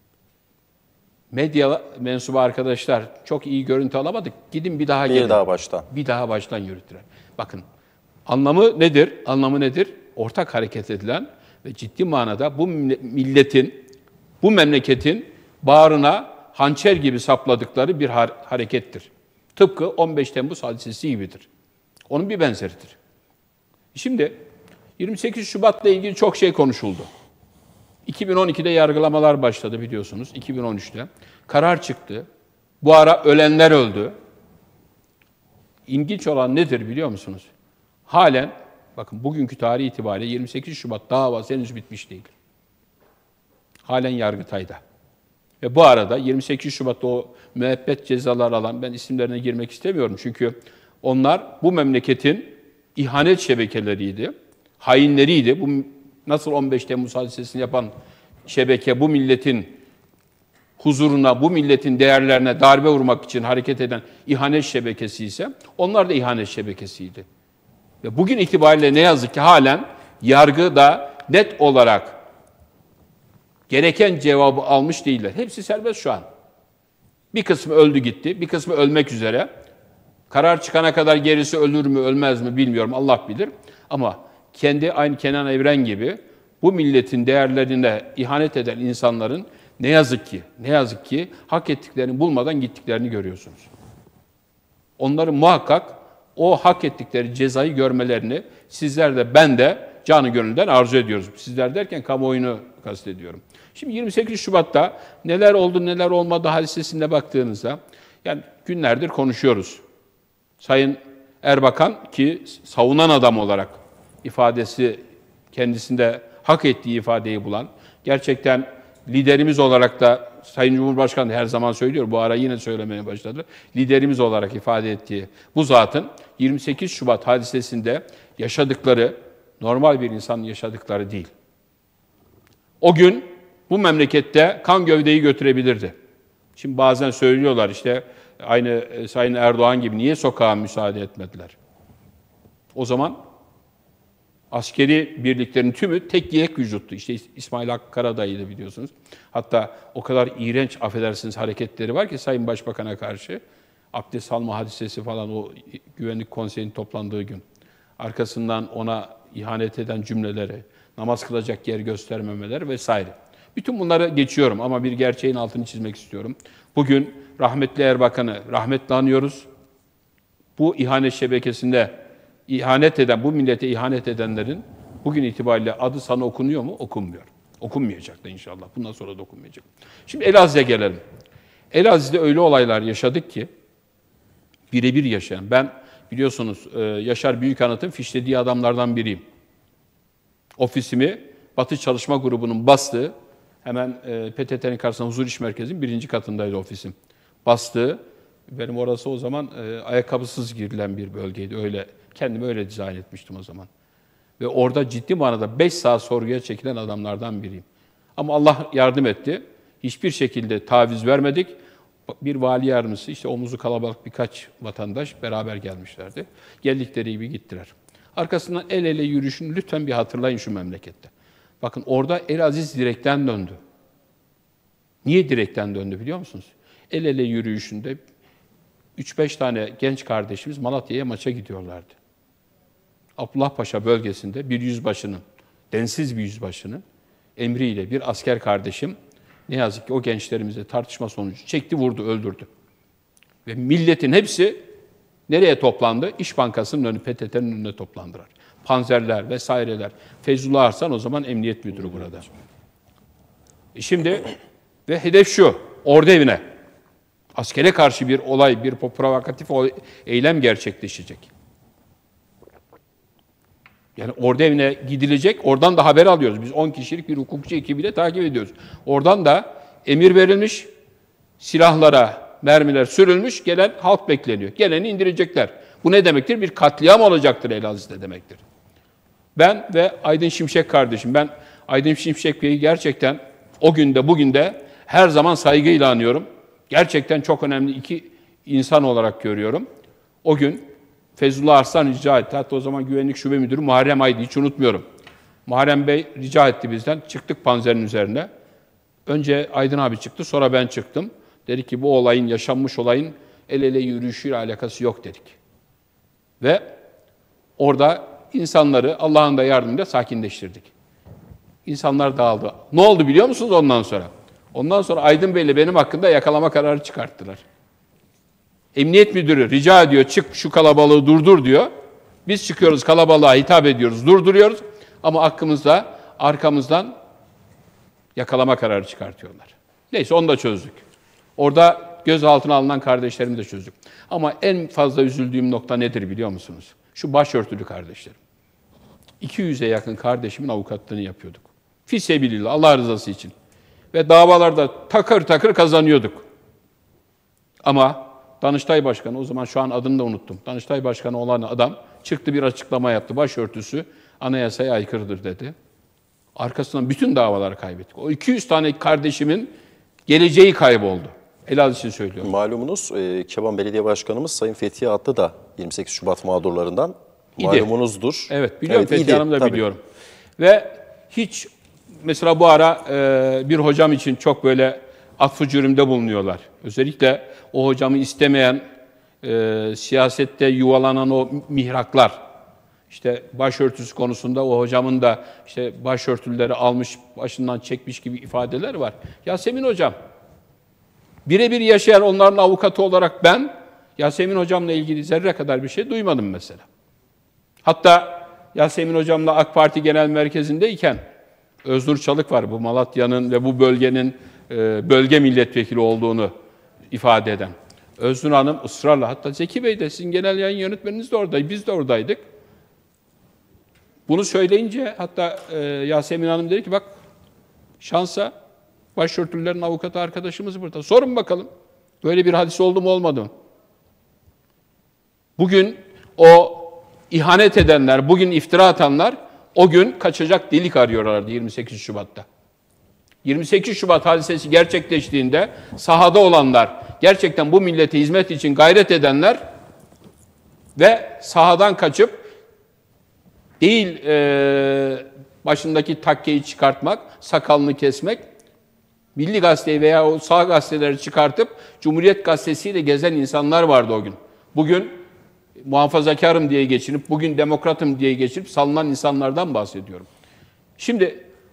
Medya mensubu arkadaşlar çok iyi görüntü alamadık. Gidin bir daha gelin. Bir daha baştan. Bir daha baştan yürüttüler. Bakın anlamı nedir? Anlamı nedir? Ortak hareket edilen ve ciddi manada bu milletin, bu memleketin bağrına hançer gibi sapladıkları bir harekettir. Tıpkı on beş Temmuz hadisesi gibidir. Onun bir benzeridir. Şimdi yirmi sekiz Şubat'la ilgili çok şey konuşuldu. iki bin on ikide yargılamalar başladı biliyorsunuz. iki bin on üçte karar çıktı. Bu ara ölenler öldü. İlginç olan nedir biliyor musunuz? Halen, bakın bugünkü tarih itibariyle yirmi sekiz Şubat davası henüz bitmiş değil. Halen Yargıtay'da. Ve bu arada yirmi sekiz Şubat'ta o müebbet cezalar alan, ben isimlerine girmek istemiyorum çünkü onlar bu memleketin ihanet şebekeleriydi, hainleriydi. Bu nasıl on beş Temmuz hadisesini yapan şebeke bu milletin huzuruna, bu milletin değerlerine darbe vurmak için hareket eden ihanet şebekesi ise onlar da ihanet şebekesiydi. Ve bugün itibariyle ne yazık ki halen yargıda net olarak gereken cevabı almış değiller. Hepsi serbest şu an. Bir kısmı öldü gitti, bir kısmı ölmek üzere. Karar çıkana kadar gerisi ölür mü ölmez mi bilmiyorum, Allah bilir. Ama kendi aynı Kenan Evren gibi bu milletin değerlerine ihanet eden insanların ne yazık ki, ne yazık ki hak ettiklerini bulmadan gittiklerini görüyorsunuz. Onların muhakkak o hak ettikleri cezayı görmelerini sizler de ben de canı gönülden arzu ediyoruz. Sizler derken kamuoyunu kastediyorum. Şimdi yirmi sekiz Şubat'ta neler oldu neler olmadı hadisesine baktığınızda yani günlerdir konuşuyoruz. Sayın Erbakan ki savunan adam olarak ifadesi kendisinde hak ettiği ifadeyi bulan, gerçekten liderimiz olarak da Sayın Cumhurbaşkanı her zaman söylüyor, bu ara yine söylemeye başladı. Liderimiz olarak ifade ettiği bu zatın yirmi sekiz Şubat hadisesinde yaşadıkları normal bir insanın yaşadıkları değil. O gün bu memlekette kan gövdeyi götürebilirdi. Şimdi bazen söylüyorlar işte aynı Sayın Erdoğan gibi niye sokağa müsaade etmediler? O zaman askeri birliklerin tümü tek yek vücuttu. İşte İsmail Hakkı Karadayı'ydı biliyorsunuz. Hatta o kadar iğrenç, affedersiniz, hareketleri var ki Sayın Başbakan'a karşı. Abdest alma hadisesi falan o Güvenlik Konseyi'nin toplandığı gün. Arkasından ona ihanet eden cümleleri, namaz kılacak yer göstermemeleri vesaire. Bütün bunları geçiyorum ama bir gerçeğin altını çizmek istiyorum. Bugün rahmetli Erbakan'ı rahmetle anıyoruz. Bu ihanet şebekesinde ihanet eden, bu millete ihanet edenlerin bugün itibariyle adı sana okunuyor mu? Okunmuyor. Okunmayacak da inşallah. Bundan sonra da okunmayacak. Şimdi Elazığ'a gelelim. Elazığ'da öyle olaylar yaşadık ki birebir yaşayan. Ben biliyorsunuz Yaşar Büyükanıt'ın fişlediği adamlardan biriyim. Ofisimi Batı Çalışma Grubu'nun bastığı, hemen P T T'nin karşısında Huzur İş Merkezi'nin birinci katındaydı ofisim. Bastığı, benim orası o zaman e, ayakkabısız girilen bir bölgeydi. Öyle kendimi öyle dizayn etmiştim o zaman. Ve orada ciddi manada beş saat sorguya çekilen adamlardan biriyim. Ama Allah yardım etti. Hiçbir şekilde taviz vermedik. Bir vali yardımcısı, işte omuzu kalabalık birkaç vatandaş beraber gelmişlerdi. Geldikleri gibi gittiler. Arkasından el ele yürüyüşünü lütfen bir hatırlayın şu memlekette. Bakın orada Elaziz direkten döndü. Niye direkten döndü biliyor musunuz? El ele yürüyüşünde üç beş tane genç kardeşimiz Malatya'ya maça gidiyorlardı. Abdullahpaşa bölgesinde bir yüzbaşının, densiz bir yüzbaşının emriyle bir asker kardeşim ne yazık ki o gençlerimizle tartışma sonucu çekti, vurdu, öldürdü. Ve milletin hepsi nereye toplandı? İş Bankası'nın önü, P T T'nin önüne toplandılar. Panzerler vesaireler. Feyzullah Arslan o zaman emniyet müdürü burada. E şimdi ve hedef şu, ordu evine. Askere karşı bir olay, bir provokatif eylem gerçekleşecek. Yani ordu evine gidilecek, oradan da haber alıyoruz. Biz on kişilik bir hukukçu ekibiyle takip ediyoruz. Oradan da emir verilmiş, silahlara mermiler sürülmüş, gelen halk bekleniyor. Geleni indirecekler. Bu ne demektir? Bir katliam olacaktır Elazığ'da demektir. Ben ve Aydın Şimşek kardeşim, ben Aydın Şimşek Bey'i gerçekten o günde, bugün de her zaman saygıyla anıyorum. Gerçekten çok önemli iki insan olarak görüyorum. O gün Feyzullah Arslan rica etti. Hatta o zaman Güvenlik Şube Müdürü Muharrem Ay'dı, hiç unutmuyorum. Muharrem Bey rica etti bizden. Çıktık panzerin üzerine. Önce Aydın abi çıktı, sonra ben çıktım. Dedik ki bu olayın, yaşanmış olayın el ele yürüyüşüyle alakası yok dedik. Ve orada insanları Allah'ın da yardımıyla sakinleştirdik. İnsanlar dağıldı. Ne oldu biliyor musunuz ondan sonra? Ondan sonra Aydın Bey'le benim hakkında yakalama kararı çıkarttılar. Emniyet müdürü rica ediyor, çık şu kalabalığı durdur diyor. Biz çıkıyoruz, kalabalığa hitap ediyoruz, durduruyoruz. Ama hakkımızda, arkamızdan yakalama kararı çıkartıyorlar. Neyse onu da çözdük. Orada gözaltına alınan kardeşlerimi de çözdük. Ama en fazla üzüldüğüm nokta nedir biliyor musunuz? Şu başörtülü kardeşlerim. iki yüze yakın kardeşimin avukatlığını yapıyorduk. Fissebilillah, Allah rızası için. Ve davalarda takır takır kazanıyorduk. Ama Danıştay Başkanı, o zaman şu an adını da unuttum. Danıştay Başkanı olan adam çıktı, bir açıklama yaptı. Başörtüsü anayasaya aykırıdır dedi. Arkasından bütün davaları kaybettik. O iki yüz tane kardeşimin geleceği kayboldu. Elazığ için söylüyorum. Malumunuz e, Keban Belediye Başkanımız Sayın Fethiye Atlı da yirmi sekiz Şubat mağdurlarından İdi. malumunuzdur. Evet biliyorum, evet, Fethiye Hanım'ı da tabii. biliyorum. Ve hiç mesela bu ara e, bir hocam için çok böyle affı cürümde bulunuyorlar. Özellikle o hocamı istemeyen, e, siyasette yuvalanan o mihraklar, işte başörtüsü konusunda o hocamın da işte başörtüleri almış, başından çekmiş gibi ifadeler var. Yasemin hocam, birebir yaşayan onların avukatı olarak ben, Yasemin hocamla ilgili zerre kadar bir şey duymadım mesela. Hatta Yasemin hocamla AK Parti Genel Merkezi'ndeyken Öznur Çalık var, bu Malatya'nın ve bu bölgenin e, bölge milletvekili olduğunu ifade eden. Öznur Hanım ısrarla, hatta Zeki Bey de sizin genel yayın yönetmeniniz de oradaydı, biz de oradaydık. Bunu söyleyince hatta e, Yasemin Hanım dedi ki bak şansa başörtülerin avukatı arkadaşımız burada. Sorun bakalım böyle bir hadise oldu mu olmadı mı? Bugün o ihanet edenler, bugün iftira atanlar o gün kaçacak delik arıyorlardı yirmi sekiz Şubat'ta. yirmi sekiz Şubat hadisesi gerçekleştiğinde sahada olanlar, gerçekten bu millete hizmet için gayret edenler ve sahadan kaçıp değil e, başındaki takkeyi çıkartmak, sakalını kesmek, Milli Gazeteyi veya o sağ gazeteleri çıkartıp Cumhuriyet Gazetesi'yle gezen insanlar vardı o gün. Bugün muhafazakarım diye geçinip, bugün demokratım diye geçinip salınan insanlardan bahsediyorum. Şimdi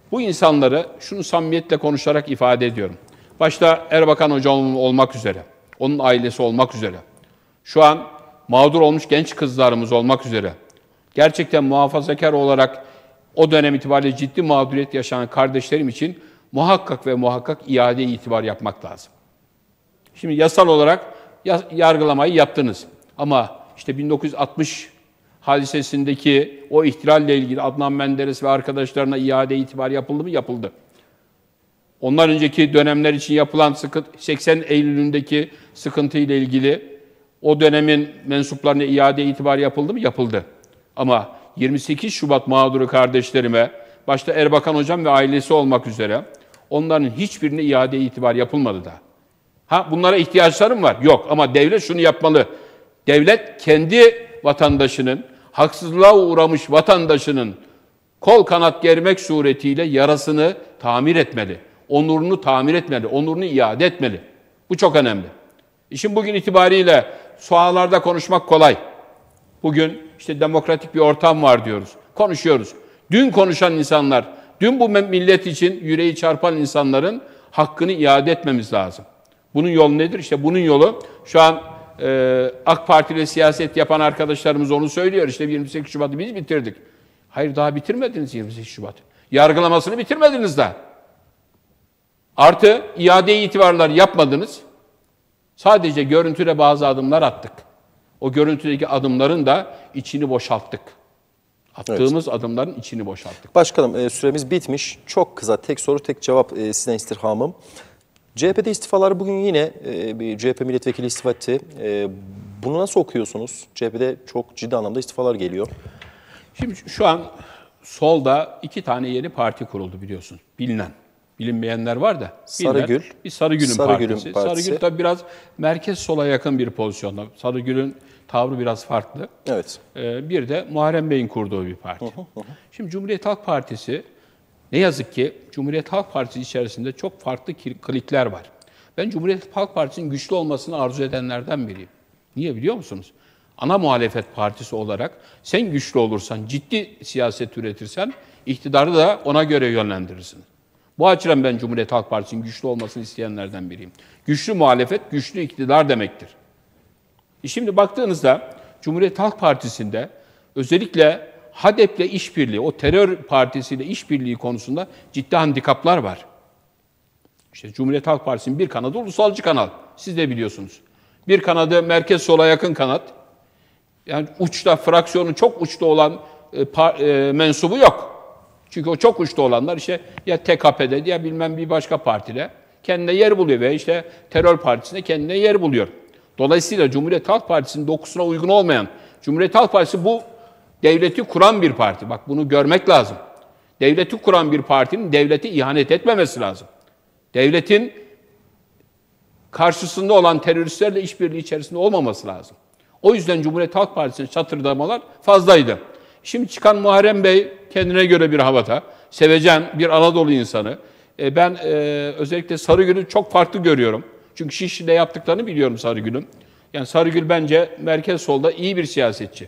Bu insanları şunu samimiyetle konuşarak ifade ediyorum. Başta Erbakan Hocam olmak üzere, onun ailesi olmak üzere, şu an mağdur olmuş genç kızlarımız olmak üzere, gerçekten muhafazakar olarak o dönem itibariyle ciddi mağduriyet yaşanan kardeşlerim için muhakkak ve muhakkak iade itibar yapmak lazım. Şimdi yasal olarak yargılamayı yaptınız. Ama işte bin dokuz yüz altmış hadisesindeki o ihtilalle ilgili Adnan Menderes ve arkadaşlarına iade itibar yapıldı mı? Yapıldı. Ondan önceki dönemler için yapılan sıkıntı, seksen Eylül'ündeki sıkıntıyla ilgili o dönemin mensuplarına iade itibar yapıldı mı? Yapıldı. Ama yirmi sekiz Şubat mağduru kardeşlerime, başta Erbakan Hocam ve ailesi olmak üzere onların hiçbirine iade itibar yapılmadı da. Ha bunlara ihtiyaçlarım var. Yok ama devlet şunu yapmalı. Devlet kendi vatandaşının, haksızlığa uğramış vatandaşının kol kanat germek suretiyle yarasını tamir etmeli. Onurunu tamir etmeli. Onurunu iade etmeli. Bu çok önemli. İşin bugün itibariyle sahalarda konuşmak kolay. Bugün işte demokratik bir ortam var diyoruz. Konuşuyoruz. Dün konuşan insanlar, dün bu millet için yüreği çarpan insanların hakkını iade etmemiz lazım. Bunun yolu nedir? İşte bunun yolu şu an e, AK Parti ile siyaset yapan arkadaşlarımız onu söylüyor. İşte yirmi sekiz Şubat'ı biz bitirdik. Hayır daha bitirmediniz yirmi sekiz Şubat. Yargılamasını bitirmediniz daha. Artı iade itibarları yapmadınız. Sadece görüntüde bazı adımlar attık. O görüntüdeki adımların da içini boşalttık. Attığımız evet. adımların içini boşalttık. Başkanım e, süremiz bitmiş. Çok kısa tek soru tek cevap e, sizden istirhamım. C H P'de istifalar bugün yine e, bir C H P milletvekili istifa etti. E, bunu nasıl okuyorsunuz? C H P'de çok ciddi anlamda istifalar geliyor. Şimdi şu an solda iki tane yeni parti kuruldu biliyorsun. Bilinen. Bilinmeyenler var da. Sarıgül. Bir Sarıgül'ün Sarıgül'ün partisi. partisi. Sarıgül tabii biraz merkez sola yakın bir pozisyonda. Sarıgül'ün tavrı biraz farklı. Evet. Ee, bir de Muharrem Bey'in kurduğu bir parti. Hı hı hı. Şimdi Cumhuriyet Halk Partisi, ne yazık ki Cumhuriyet Halk Partisi içerisinde çok farklı klikler var. Ben Cumhuriyet Halk Partisi'nin güçlü olmasını arzu edenlerden biriyim. Niye biliyor musunuz? Ana muhalefet partisi olarak sen güçlü olursan, ciddi siyaset üretirsen iktidarı da ona göre yönlendirirsin. Bu açıdan ben Cumhuriyet Halk Partisi'nin güçlü olmasını isteyenlerden biriyim. Güçlü muhalefet, güçlü iktidar demektir. E şimdi baktığınızda Cumhuriyet Halk Partisi'nde özellikle HADEP'le işbirliği, o terör partisiyle işbirliği konusunda ciddi handikaplar var. İşte Cumhuriyet Halk Partisi'nin bir kanadı ulusalcı kanal. Siz de biliyorsunuz. Bir kanadı merkez sola yakın kanat. Yani uçta, fraksiyonu çok uçta olan e, par, e, mensubu yok. Çünkü o çok uçta olanlar işte ya T K P'de ya bilmem bir başka partide kendine yer buluyor ve işte terör partisinde kendine yer buluyor. Dolayısıyla Cumhuriyet Halk Partisi'nin dokusuna uygun olmayan, Cumhuriyet Halk Partisi bu devleti kuran bir parti. Bak bunu görmek lazım. Devleti kuran bir partinin devlete ihanet etmemesi lazım. Devletin karşısında olan teröristlerle işbirliği içerisinde olmaması lazım. O yüzden Cumhuriyet Halk Partisi'nin çatırdamalar fazlaydı. Şimdi çıkan Muharrem Bey kendine göre bir havada, sevecen bir Anadolu insanı. E ben e, özellikle Sarıgül'ü çok farklı görüyorum. Çünkü Şişli'de yaptıklarını biliyorum Sarıgül'ün. Yani Sarıgül bence merkez solda iyi bir siyasetçi.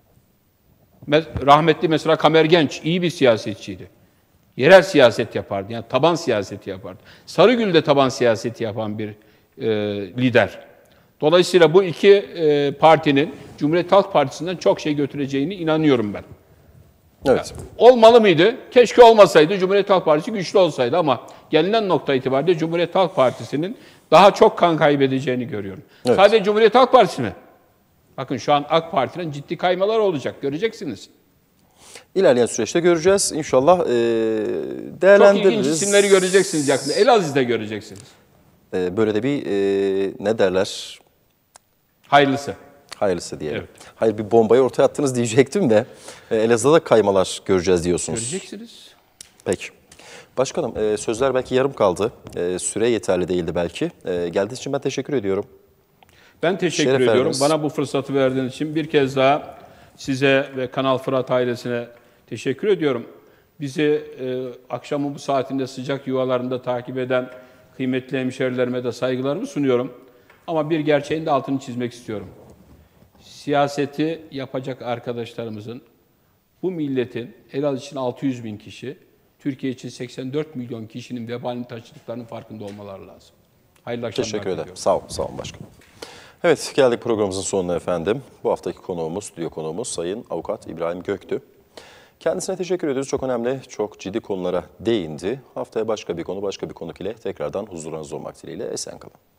Rahmetli mesela Kamer Genç iyi bir siyasetçiydi. Yerel siyaset yapardı, yani taban siyaseti yapardı. Sarıgül de taban siyaseti yapan bir e, lider. Dolayısıyla bu iki e, partinin Cumhuriyet Halk Partisi'nden çok şey götüreceğini inanıyorum ben. Evet. Yani, olmalı mıydı? Keşke olmasaydı, Cumhuriyet Halk Partisi güçlü olsaydı ama gelinen nokta itibariyle Cumhuriyet Halk Partisi'nin daha çok kan kaybedeceğini görüyorum. Evet. Sadece Cumhuriyet Halk Partisi mi? Bakın şu an AK Parti'nin ciddi kaymalar olacak, göreceksiniz. İlerleyen süreçte göreceğiz. İnşallah e, değerlendiririz. Çok ilginç isimleri göreceksiniz yakında. Elaziz'de göreceksiniz. E, böyle de bir e, ne derler? Hayırlısı. Hayırlısı diyelim. Evet. Hayır bir bombayı ortaya attınız diyecektim de e, Elazığ'da da kaymalar göreceğiz diyorsunuz. Göreceksiniz. Peki. Başkanım e, sözler belki yarım kaldı. E, süre yeterli değildi belki. E, geldiğiniz için ben teşekkür ediyorum. Ben teşekkür Şeref ediyorum. Verdiniz. Bana bu fırsatı verdiğiniz için bir kez daha size ve Kanal Fırat ailesine teşekkür ediyorum. Bizi e, akşamın bu saatinde sıcak yuvalarında takip eden kıymetli hemşerilerime de saygılarımı sunuyorum. Ama bir gerçeğin de altını çizmek istiyorum. Siyaseti yapacak arkadaşlarımızın, bu milletin, Elazığ için altı yüz bin kişi, Türkiye için seksen dört milyon kişinin vebalini taşıdıklarının farkında olmaları lazım. Hayırlı akşamlar Teşekkür ederim. diliyorum. Sağ olun, sağ olun başkanım. Evet, geldik programımızın sonuna efendim. Bu haftaki konuğumuz, stüdyo konuğumuz Sayın Avukat İbrahim Göktü. Kendisine teşekkür ediyoruz. Çok önemli, çok ciddi konulara değindi. Haftaya başka bir konu, başka bir konuk ile tekrardan huzurunuzda olmak dileğiyle. Esen kalın.